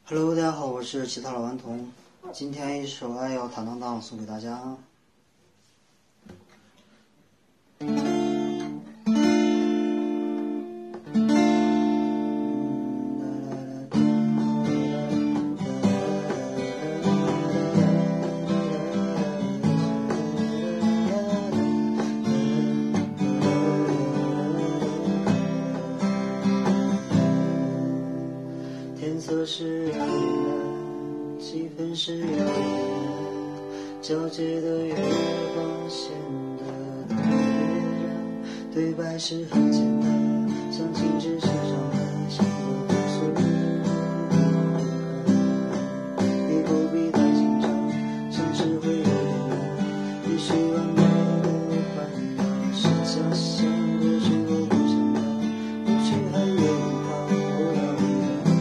Hello，大家好，我是吉他老顽童，今天一首《爱要坦荡荡》送给大家。天色是暗的，气氛是热的，皎洁的月光显得特别亮。对白是很简单，像静止时常很像个朴素人。你不必太紧张，城市会有点难，也许完美的烦恼是假象。过去我不想要，过去还有好，我要你的。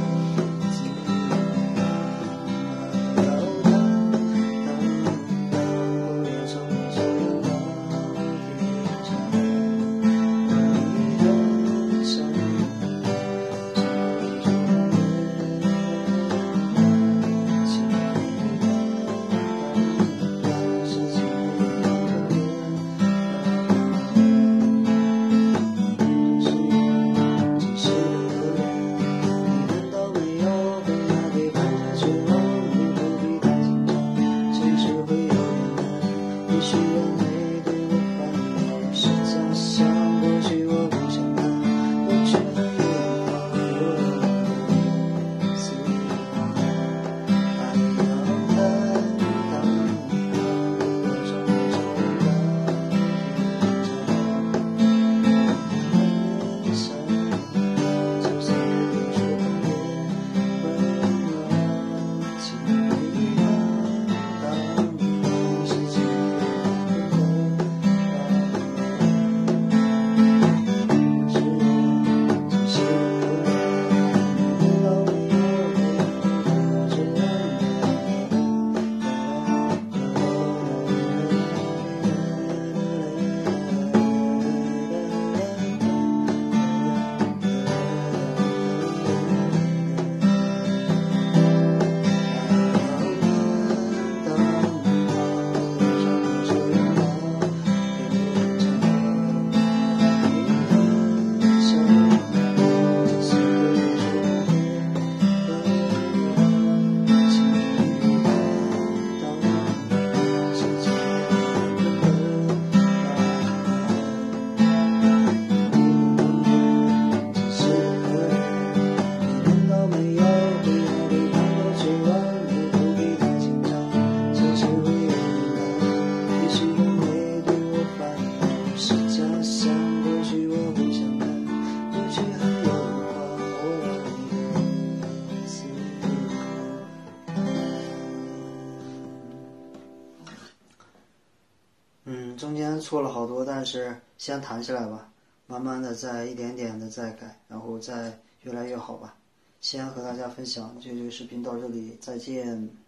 中间错了好多，但是先弹起来吧，慢慢的再一点点的再改，然后再越来越好吧。先和大家分享，这就是视频到这里，再见。